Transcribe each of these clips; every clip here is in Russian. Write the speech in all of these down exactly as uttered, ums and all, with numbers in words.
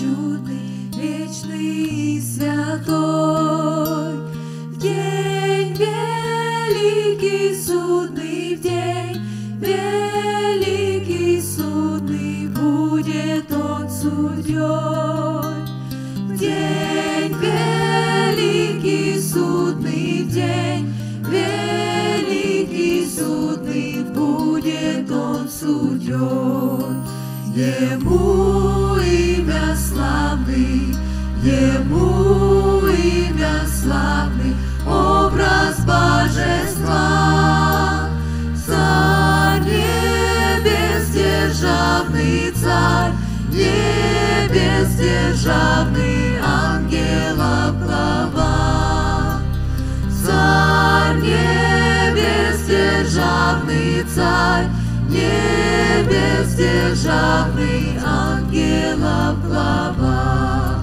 чудный, вечный и святой. В день великий судный, в день великий судный будет Он судьей. В день великий судный, в день великий судный будет Он судьей. Ему имя славный, Ему имя славный, образ божества. Царь небес державный, Царь небес державный, ангелов глава. Царь небес державный, Царь небес державный, ангелов глава.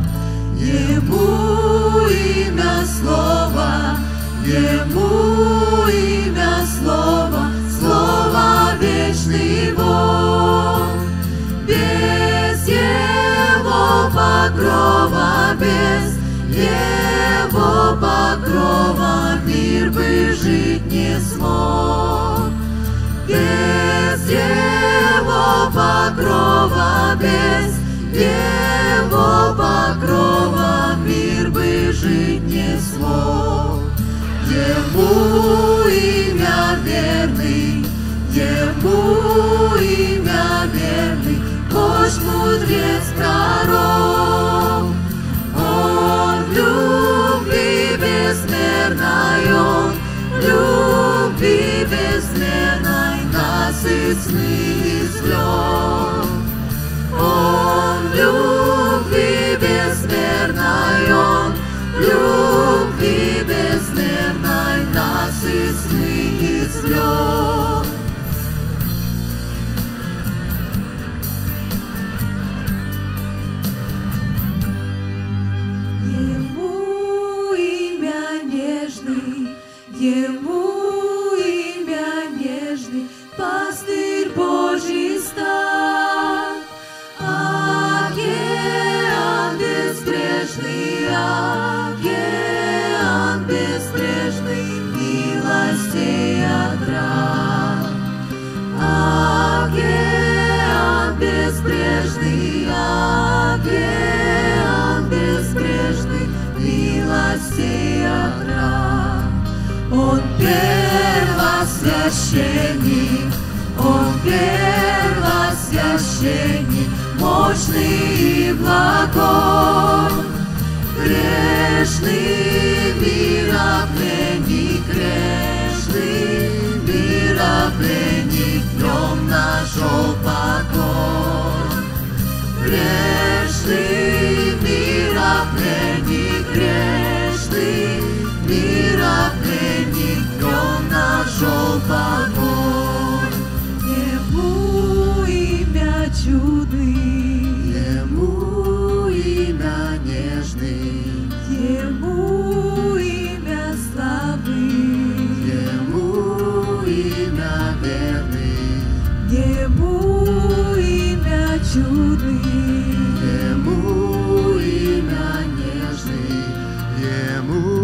Ему имя слово, Ему имя слово, слово вечный Бог. Без Его покрова, без Его покрова мир бы жить не смог. Без Его покрова, без Его покрова мир бы жить не смог. Ему имя верный, Ему имя верный, вождь, мудрец, пророк. Он в любви безмерной, Он в любви безмерной насыщенный извлек. Он в любви безмерной, Он в любви безмерной насыщенный извлек. Ему имя нежный, Ему имя нежный, пастырь Божий стал. Океан безбрежный, океан безбрежный, милостей отрав. Океан безбрежный, океан безбрежный, милостей отрав. Он первосвященник, Он первосвященник, мощный и благой. Грешный миропленник, грешный миропленник, в нем нашел покой. Грешный миропленник, грешный миропленник, в нем нашел покой. Ему имя чудный, Ему имя нежный, Ему имя славный, Ему имя верный, Ему имя чудный, Ему имя нежный, Ему